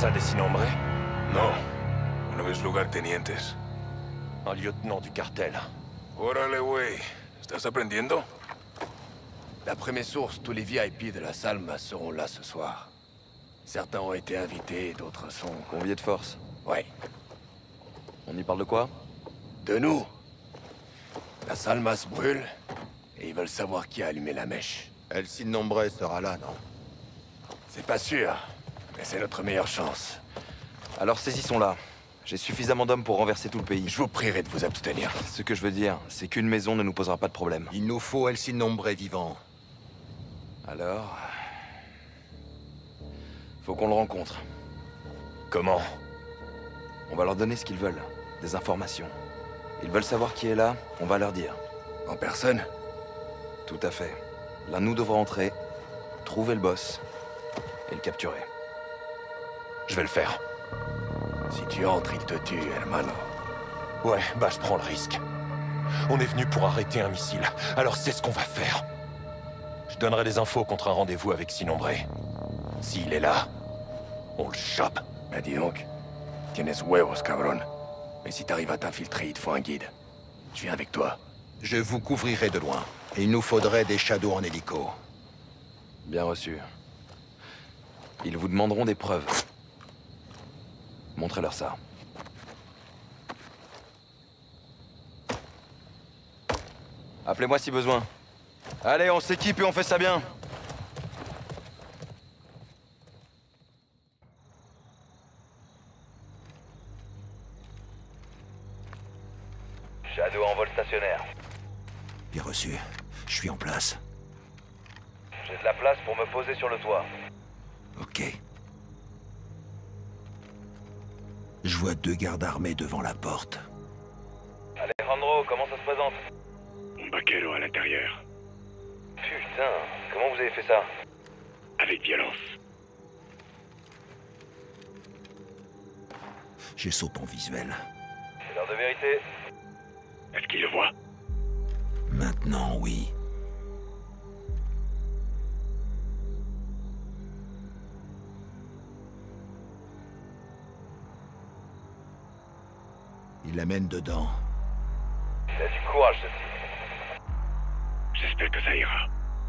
ça des Sinombre? No. Uno de los lugartenientes. Un lieutenant du cartel. Órale, güey. ¿Estás aprendiendo? D'après mes sources, tous les VIP de la Salma seront là ce soir. Certains ont été invités, d'autres sont... Conviés de force. Ouais. On y parle de quoi? De nous. La Salma se brûle, et ils veulent savoir qui a allumé la mèche. El Sinombre sera là, non? C'est pas sûr, mais c'est notre meilleure chance. Alors saisissons-la. J'ai suffisamment d'hommes pour renverser tout le pays. Je vous prierai de vous abstenir. Ce que je veux dire, c'est qu'une maison ne nous posera pas de problème. Il nous faut El Sinombre vivant. Alors... faut qu'on le rencontre. Comment? On va leur donner ce qu'ils veulent. Des informations. Ils veulent savoir qui est là, on va leur dire. En personne? Tout à fait. L'un de nous devra entrer, trouver le boss, et le capturer. Je vais le faire. Si tu entres, il te tue, hermano. Ouais, bah je prends le risque. On est venu pour arrêter un missile, alors c'est ce qu'on va faire. Je donnerai des infos contre un rendez-vous avec Sinombre. S'il est là, on le chope. Bah dis donc, tienes huevos, cabron. Mais si t'arrives à t'infiltrer, il te faut un guide. Je viens avec toi. Je vous couvrirai de loin. Et il nous faudrait des shadows en hélico. Bien reçu. Ils vous demanderont des preuves. Montrez-leur ça. Appelez-moi si besoin. Allez, on s'équipe et on fait ça bien. Shadow en vol stationnaire. Bien reçu. Je suis en place. J'ai de la place pour me poser sur le toit. Ok. Je vois 2 gardes armés devant la porte. Alejandro, comment ça se présente? Un vaquero à l'intérieur. Putain, comment vous avez fait ça? Avec violence. J'ai Soap en visuel. C'est l'heure de vérité. Est-ce qu'il le voit? Maintenant, oui. Il l'amène dedans. Il a du courage, ce type. J'espère que ça ira.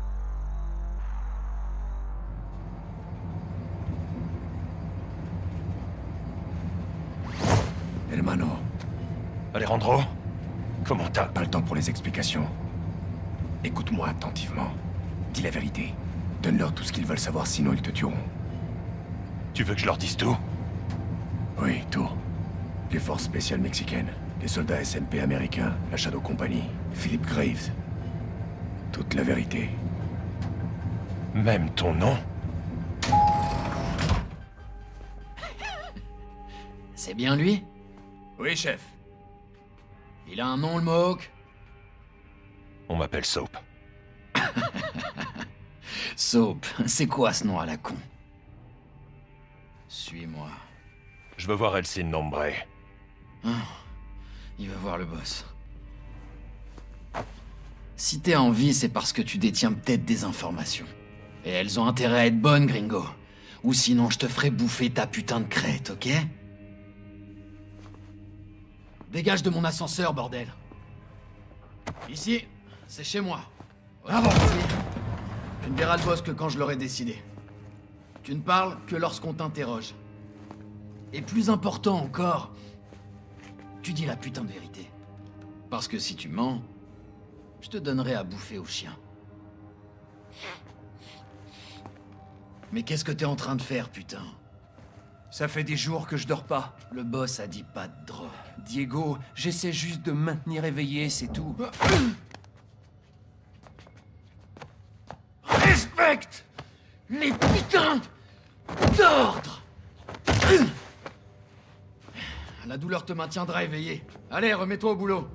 Hermano, Alejandro, comment t'as... pas le temps pour les explications. Écoute-moi attentivement. Dis la vérité. Donne-leur tout ce qu'ils veulent savoir, sinon ils te tueront. Tu veux que je leur dise tout? Oui, tout. Les forces spéciales mexicaines, les soldats SMP américains, la Shadow Company, Philip Graves. Toute la vérité. Même ton nom? C'est bien lui? Oui, chef. Il a un nom, le Mohawk? On m'appelle Soap. Soap, c'est quoi ce nom à la con? Suis-moi. Je veux voir El Sinombre. Ah, il veut voir le boss. Si t'es en vie, c'est parce que tu détiens peut-être des informations. Et elles ont intérêt à être bonnes, gringo. Ou sinon, je te ferai bouffer ta putain de crête, ok? Dégage de mon ascenseur, bordel. Ici, c'est chez moi. Avance. Tu ne verras le boss que quand je l'aurai décidé. Tu ne parles que lorsqu'on t'interroge. Et plus important encore, tu dis la putain de vérité. Parce que si tu mens, je te donnerai à bouffer aux chiens. Mais qu'est-ce que t'es en train de faire, putain? Ça fait des jours que je dors pas. Le boss a dit pas de drogue. Diego, j'essaie juste de me maintenir éveillé, c'est tout. Respecte les putains d'ordres! La douleur te maintiendra éveillé. Allez, remets-toi au boulot.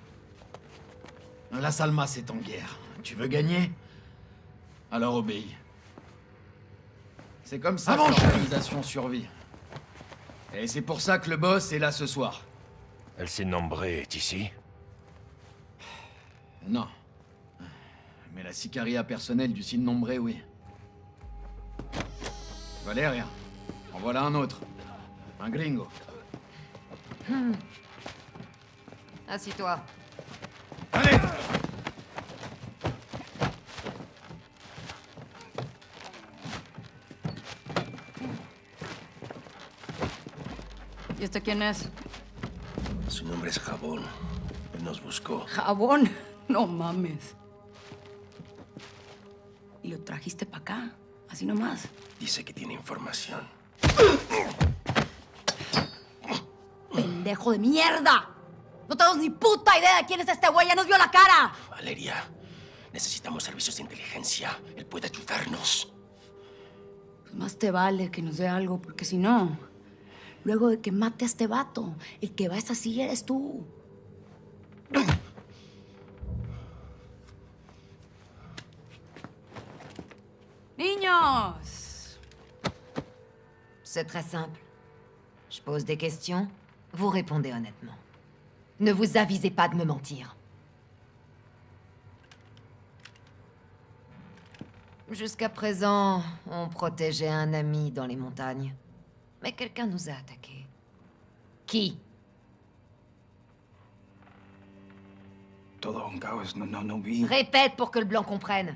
La Salma, c'est en guerre. Tu veux gagner? Alors obéis. C'est comme ça que l'organisation survit. Et c'est pour ça que le boss est là ce soir. El Sinombre est ici? Non. Mais la sicaria personnelle du Sinombre, oui. Valérien, En voilà un autre. Un gringo. Assis-toi. Allez! ¿Y este quién es? Su nombre es Jabón. Él nos buscó. ¿Jabón? No mames. ¿Y lo trajiste para acá? Así nomás. Dice que tiene información. ¡Pendejo de mierda! No tenemos ni puta idea de quién es este güey. ¡Ya nos vio la cara! Valeria, necesitamos servicios de inteligencia. Él puede ayudarnos. Pues más te vale que nos dé algo, porque si no, luego de que mate a este vato, el que va a esa silla eres tú. Niños! C'est très simple. Je pose des questions, vous répondez honnêtement. Ne vous avisez pas de me mentir. Jusqu'à présent, on protégeait un ami dans les montagnes. Mais quelqu'un nous a attaqués. Qui? Todo un caos. No vi. Répète pour que le blanc comprenne.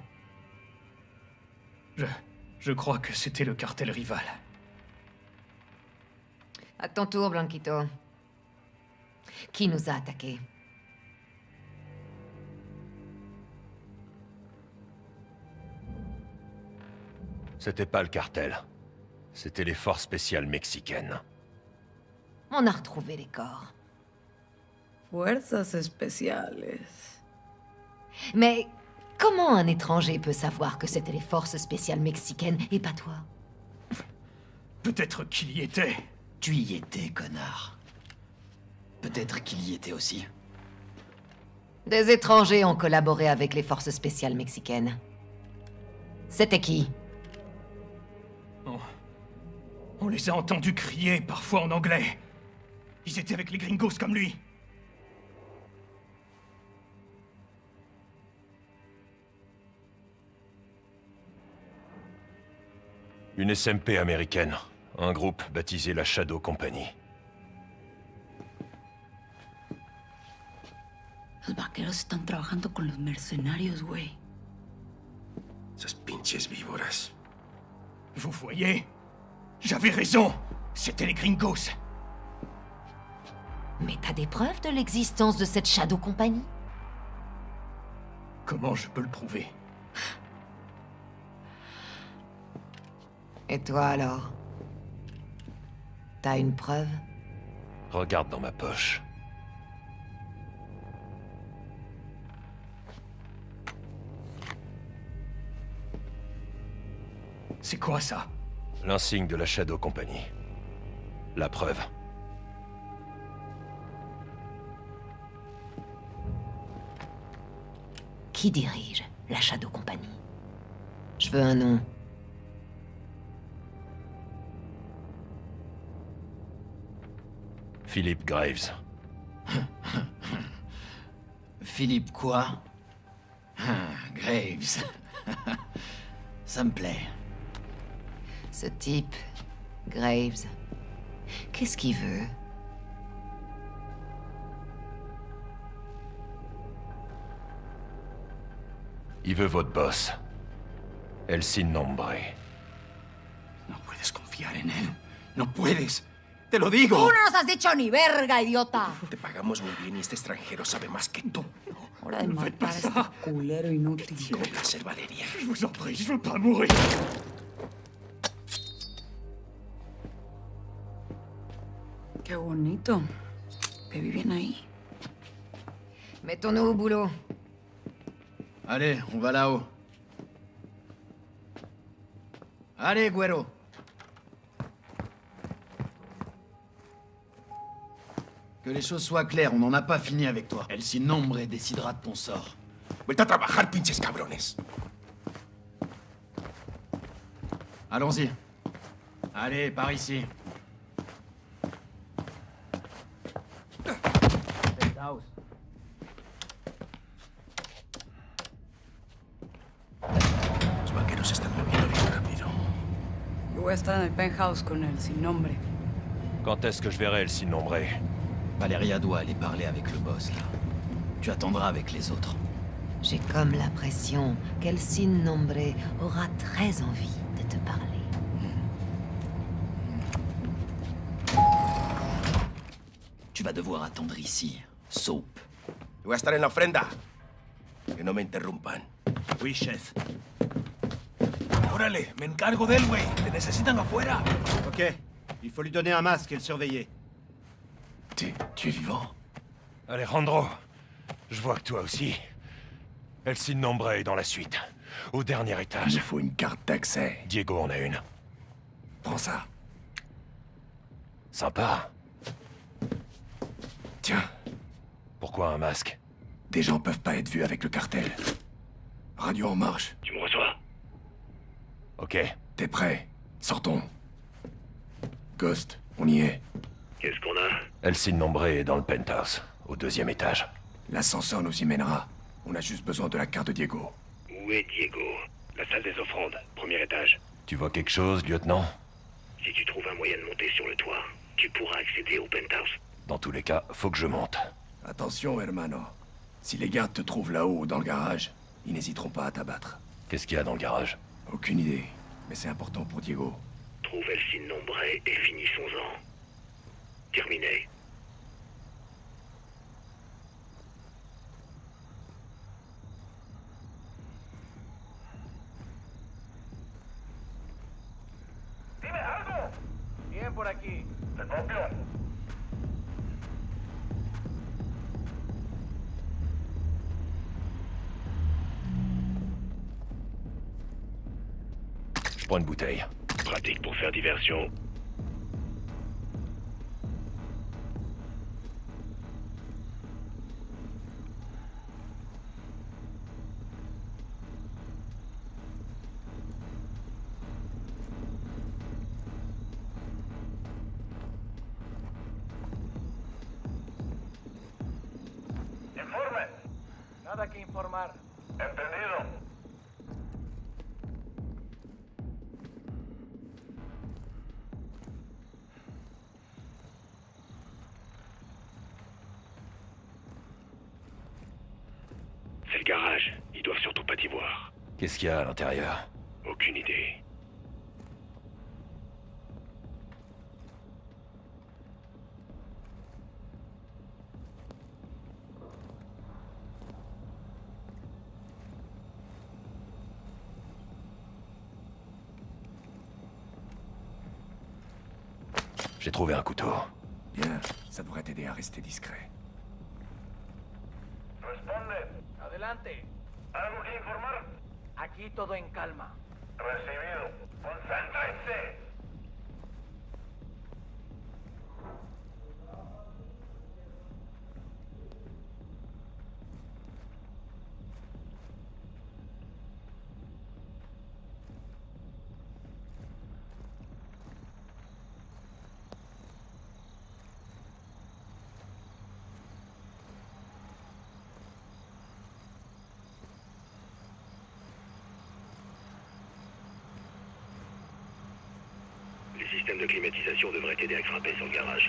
Je crois que c'était le cartel rival. À ton tour, Blanquito. Qui nous a attaqués? C'était pas le cartel. C'était les forces spéciales mexicaines. On a retrouvé les corps. Fuerzas especiales. Mais comment un étranger peut savoir que c'était les forces spéciales mexicaines et pas toi? Peut-être qu'il y était. Tu y étais, connard. Peut-être qu'il y était aussi. Des étrangers ont collaboré avec les forces spéciales mexicaines. C'était qui? On les a entendus crier, parfois en anglais. Ils étaient avec les gringos comme lui. Une SMP américaine. Un groupe baptisé la Shadow Company. Los vaqueros están trabajando con los mercenarios, güey. Esas pinches víboras. Vous voyez? J'avais raison. C'était les gringos. Mais t'as des preuves de l'existence de cette Shadow Company? Comment je peux le prouver? Et toi alors? T'as une preuve? Regarde dans ma poche. C'est quoi ça? L'insigne de la Shadow Company. La preuve. Qui dirige la Shadow Company? Je veux un nom. Philip Graves. Philippe quoi? Graves. Ça me plaît. Ce type, Graves, qu'est-ce qu'il veut? Il veut votre boss. El Sin Nombre. No puedes confiar en él. No puedes. ¡Te lo digo! ¡Tú no nos has dicho ni verga, idiota! Te pagamos muy bien y este extranjero sabe más que tú. Hora de matar a este culero inútil. Un placer, Valeria. Je vous en prie, je veux pas mourir. Qué bonito. Que viven ahí. Mettons-nous au boulot. Allez, on va là-haut. Allez, Güero. Que les choses soient claires, on n'en a pas fini avec toi. El Sin Nombre décidera de ton sort. Vuelta a trabajar, pinches cabrones. Allons-y. Allez, par ici. Los vaqueros se están moviendo bien rápido. voy a estar en el penthouse con el sin nombre. Quand est-ce que je verrai El Sin Nombre? Valeria doit aller parler avec le boss, là. Tu attendras avec les autres. J'ai comme l'impression qu'El Sin Nombre aura très envie de te parler. Tu vas devoir attendre ici, Soap. Voy a estar en la ofrenda. Que no me interrumpan. Oui, chef. Órale, me encargo de él, güey. Te necesitan afuera. Ok. Il faut lui donner un masque et le surveiller. Tu es vivant? Alejandro, je vois que toi aussi. El Sin Nombre est dans la suite. Au dernier étage. Il me faut une carte d'accès. Diego en a une. Prends ça. Sympa. Tiens. Pourquoi un masque? Des gens peuvent pas être vus avec le cartel. Radio en marche. Tu me reçois? Ok. T'es prêt? Sortons. Ghost, on y est. Qu'est-ce qu'on a? El Sin Nombre est dans le penthouse, au 2e étage. L'ascenseur nous y mènera. On a juste besoin de la carte de Diego. Où est Diego? La salle des offrandes, 1er étage. Tu vois quelque chose, lieutenant? Si tu trouves un moyen de monter sur le toit, tu pourras accéder au penthouse. Dans tous les cas, faut que je monte. Attention, hermano. Si les gardes te trouvent là-haut ou dans le garage, ils n'hésiteront pas à t'abattre. Qu'est-ce qu'il y a dans le garage? Aucune idée, mais c'est important pour Diego. Trouve El Sin Nombre et finissons-en. Terminé. Dime algo. Bien por aquí. Te copio. Je prends une bouteille. Pratique pour faire diversion. Informe. Nada que informar. Entendido. C'est le garage. Ils doivent surtout pas t'y voir. Qu'est-ce qu'il y a à l'intérieur? Aucune idée. J'ai trouvé un couteau. Bien, ça devrait t'aider à rester discret. Responde. Adelante. ¿Algo que informar? Aquí todo en calma. Recibido. Concéntrense. Les systèmes de climatisation devraient t'aider à grimper sur le garage.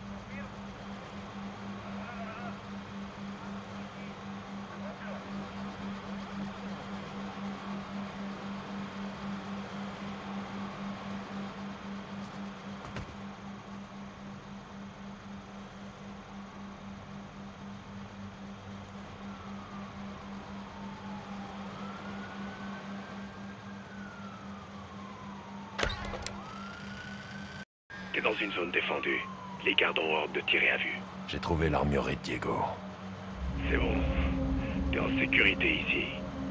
T'es dans une zone défendue. Les gardes ont ordre de tirer à vue. J'ai trouvé l'armurerie de Diego. C'est bon. T'es en sécurité ici.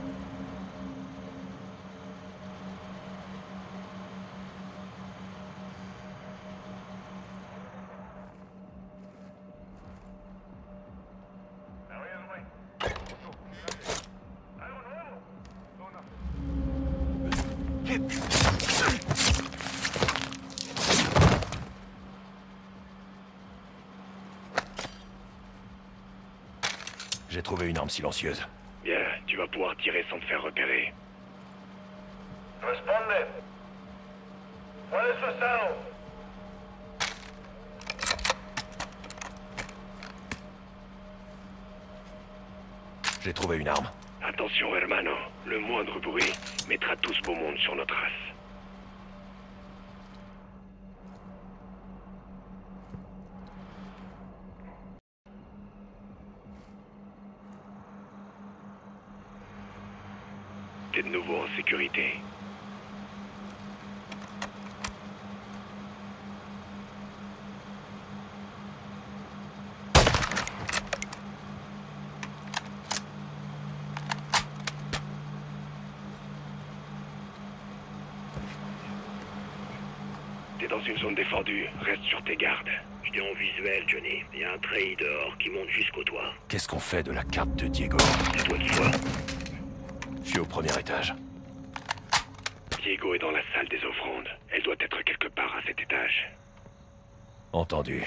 J'ai trouvé une arme silencieuse. Bien, tu vas pouvoir tirer sans te faire repérer. Responde. ¿Cuál es su estado? J'ai trouvé une arme. Attention, hermano. Le moindre bruit mettra tout ce beau monde sur notre race. T'es de nouveau en sécurité. T'es dans une zone défendue, reste sur tes gardes. Je t'ai en visuel, Johnny. Il y a un treillis dehors qui monte jusqu'au toit. Qu'est-ce qu'on fait de la carte de Diego? C'est toi de foi. Je suis au premier étage. Diego est dans la salle des offrandes. Elle doit être quelque part à cet étage. Entendu.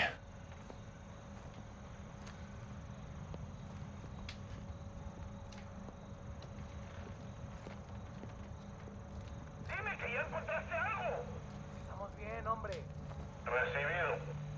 Dime que ya encontraste algo. Estamos bien, hombre. Recibido.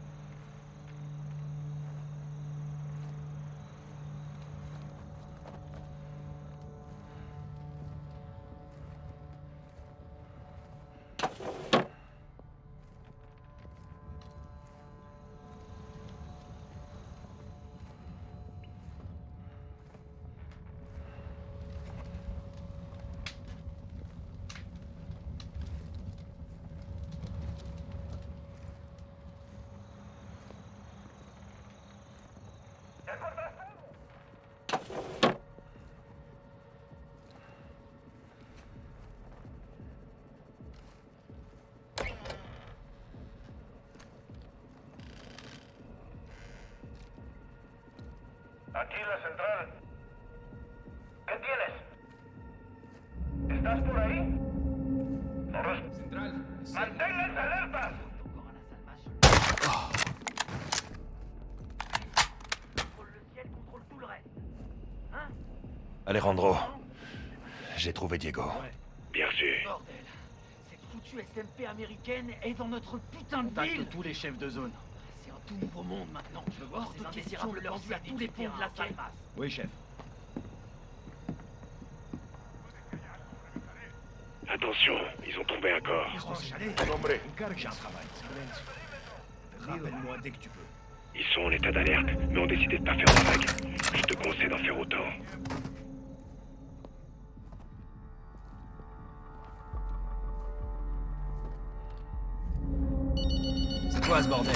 Aquí la central. ¿Qué tienes? ¿Estás por ahí? Central. ¡Manténganse alertas! Alejandro, j'ai trouvé Diego. Bien sûr. Bordel. Cette foutue SMP américaine est dans notre putain de ville. Tous les chefs de zone. C'est un tout nouveau monde maintenant. Je veux voir ces indésirables pendus à tous les ponts de la Salmas. Oui, chef. Attention, ils ont trouvé un corps. Hombre. J'ai un travail. Rappelle-moi dès que tu peux. Ils sont en état d'alerte, mais ont décidé de pas faire de vague. Je te conseille d'en faire autant. C'est quoi ce bordel?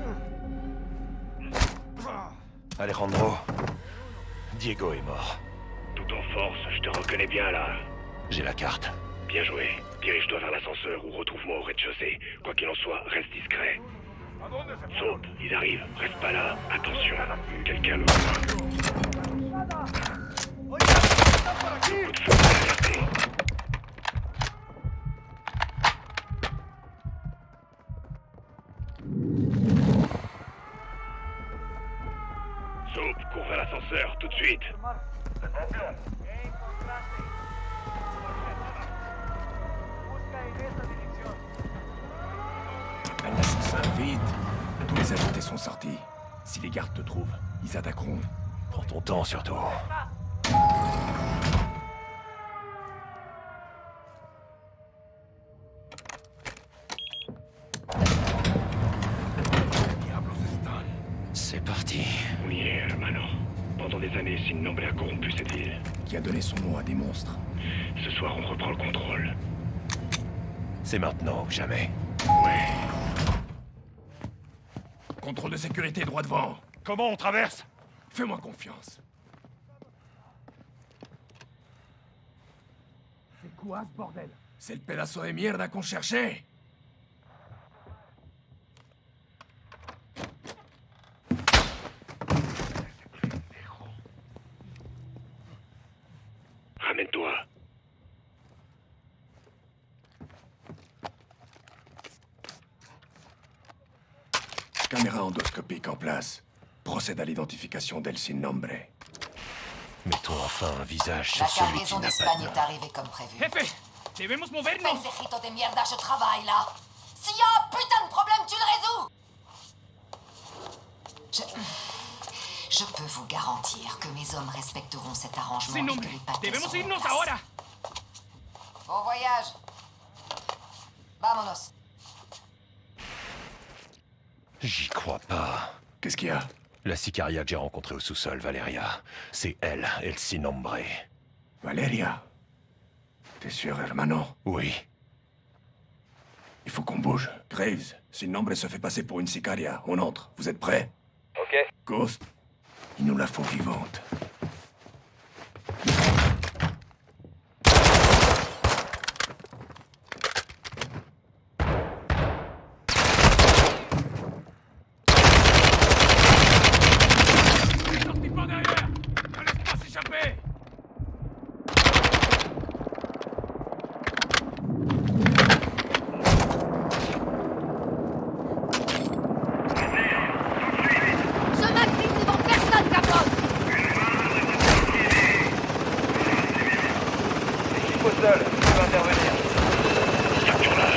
Alejandro, Diego est mort. Tout en force, je te reconnais bien là. J'ai la carte. Bien joué. Dirige-toi vers l'ascenseur ou retrouve-moi au rez-de-chaussée. Quoi qu'il en soit, reste discret. Soap, ils arrivent. Reste pas là. Attention, quelqu'un le voit. Coup de feu alerté. Soap, cours vers l'ascenseur, tout de suite. Appelle l'ascenseur, vite. Tous les ajoutés sont sortis. Si les gardes te trouvent, ils attaqueront. Prends ton temps surtout. C'est parti. Oui, hermano. Pendant des années, Sin Nombre a corrompu cette ville. Qui a donné son nom à des monstres. Ce soir, on reprend le contrôle. C'est maintenant ou jamais. Ouais. Contrôle de sécurité, droit devant. Comment on traverse? Fais-moi confiance. C'est quoi ce bordel? C'est le pedazo de mierda qu'on cherchait. Ramène-toi. Caméra endoscopique en place. Procède à l'identification d'El Sin Nombre. Mettons enfin un visage La sur celui qui cargaison n'a pas d'Espagne de nom. est arrivée comme prévu. Jefe, debemos movernos. Pendejito de mierda, je travaille là. S'il y a un putain de problème, tu le résous! Je peux vous garantir que mes hommes respecteront cet arrangement et que les paquets Debemos seront en irnos place. ahora. Bon voyage. Vámonos. J'y crois pas. Qu'est-ce qu'il y a? La sicaria que j'ai rencontrée au sous-sol, Valeria. C'est elle, El Sin Hombre. Valeria? T'es sûr, hermano? Oui. Il faut qu'on bouge. Graves, Sin Hombre se fait passer pour une sicaria. On entre. Vous êtes prêts? Ok. Ghost, il nous la faut vivante. Sortis par derrière. Ne laisse pas s'échapper. Je m'active devant personne, Capone! Équipe au sol, tu peux intervenir. Capture-la.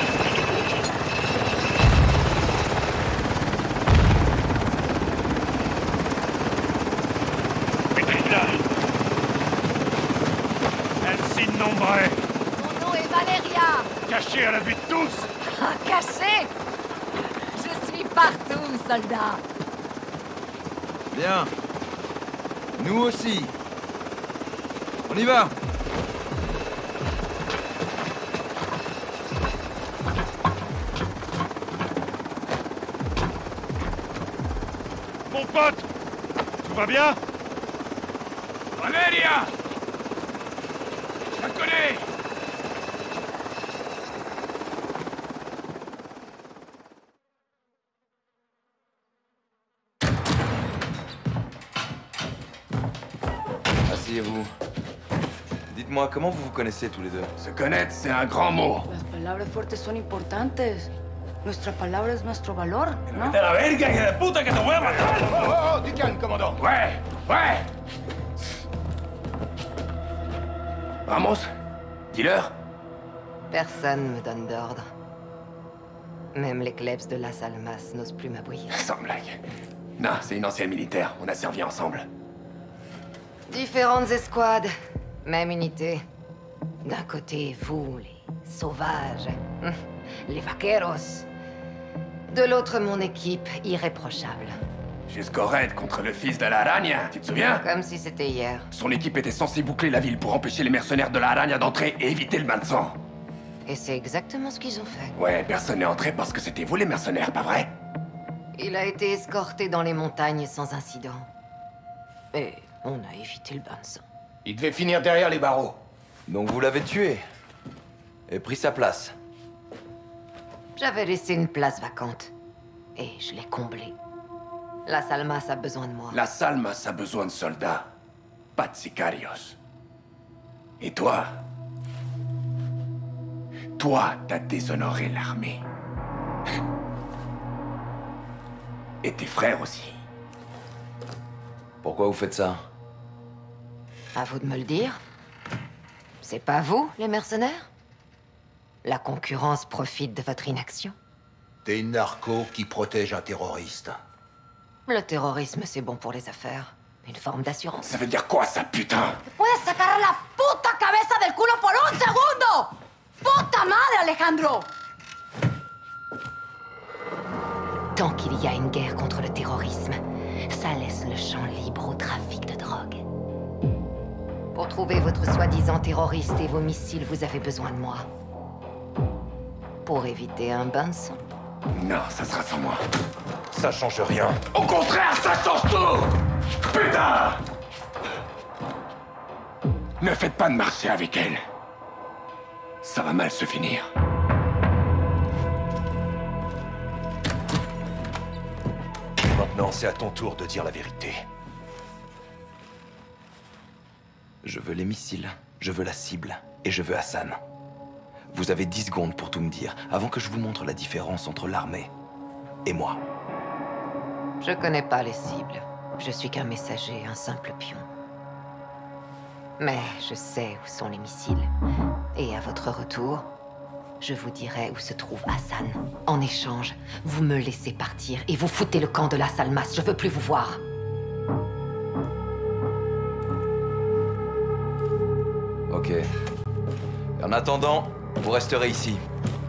Maîtrise-la. El Sin Nombre, Mon nom est Valeria! caché à la vue de tous. Caché! Je suis partout, soldat! Bien. Nous aussi. On y va. Mon pote, tout va bien? Valeria! Je la connais! Asseyez-vous. Dites-moi, comment vous vous connaissez tous les deux? Se connaître, c'est un grand mot. Las palabras fuertes son importantes. Nuestra palabra es nuestro valor, ¿no? ¡Vete a la verga, hija de puta, que te voy a matar! Oh, du calme, commandant. Ouais, ouais. Ramos, dis-leur. Personne me donne d'ordre. Même les klebs de Las Almas n'osent plus m'aboyer. Sans blague. Non, c'est une ancienne militaire. On a servi ensemble. Différentes escouades, même unité. D'un côté, vous, les sauvages, les vaqueros. De l'autre, mon équipe irréprochable. Jusqu'au raid contre le fils de la Araña, tu te souviens? Comme si c'était hier. Son équipe était censée boucler la ville pour empêcher les mercenaires de la Araña d'entrer et éviter le bain de sang. Et c'est exactement ce qu'ils ont fait. Ouais, personne n'est entré parce que c'était vous les mercenaires, pas vrai? Il a été escorté dans les montagnes sans incident. Et on a évité le bain de sang. Il devait finir derrière les barreaux. Donc vous l'avez tué et pris sa place. J'avais laissé une place vacante. Et je l'ai comblée. Las Almas a besoin de moi. La Almas a besoin de soldats, pas de sicarios. Et toi? Toi, t'as déshonoré l'armée. Et tes frères aussi. Pourquoi vous faites ça? À vous de me le dire. C'est pas vous, les mercenaires? La concurrence profite de votre inaction. T'es une narco qui protège un terroriste. Le terrorisme, c'est bon pour les affaires. Une forme d'assurance. Ça veut dire quoi, ça, putain? ¡Puedes sacar la puta cabeza del culo por un segundo! ¡Puta madre, Alejandro! Tant qu'il y a une guerre contre le terrorisme, ça laisse le champ libre au trafic de drogue. Pour trouver votre soi-disant terroriste et vos missiles, vous avez besoin de moi. Pour éviter un bain de sang. Non, ça sera sans moi. Ça change rien. Au contraire, ça change tout! Putain! Ne faites pas de marché avec elle. Ça va mal se finir. Maintenant, c'est à ton tour de dire la vérité. Je veux les missiles, je veux la cible, et je veux Hassan. Vous avez 10 secondes pour tout me dire, avant que je vous montre la différence entre l'armée et moi. Je connais pas les cibles. Je suis qu'un messager, un simple pion. Mais je sais où sont les missiles. Et à votre retour, je vous dirai où se trouve Hassan. En échange, vous me laissez partir et vous foutez le camp de Las Almas. Je veux plus vous voir. Ok. En attendant, vous resterez ici.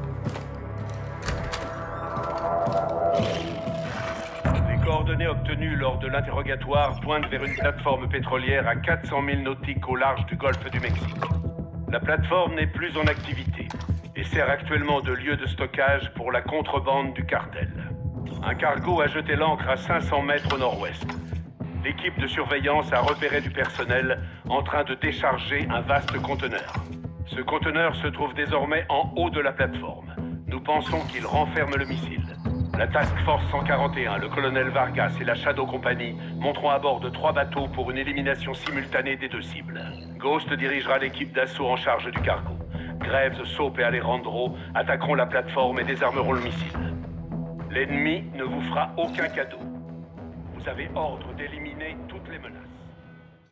Les coordonnées obtenues lors de l'interrogatoire pointent vers une plateforme pétrolière à 400 000 nautiques au large du golfe du Mexique. La plateforme n'est plus en activité et sert actuellement de lieu de stockage pour la contrebande du cartel. Un cargo a jeté l'ancre à 500 mètres au nord-ouest. L'équipe de surveillance a repéré du personnel en train de décharger un vaste conteneur. Ce conteneur se trouve désormais en haut de la plateforme. Nous pensons qu'il renferme le missile. La Task Force 141, le colonel Vargas et la Shadow Company monteront à bord de 3 bateaux pour une élimination simultanée des 2 cibles. Ghost dirigera l'équipe d'assaut en charge du cargo. Graves, Soap et Alejandro attaqueront la plateforme et désarmeront le missile. L'ennemi ne vous fera aucun cadeau. Vous avez ordre d'éliminer toutes les menaces.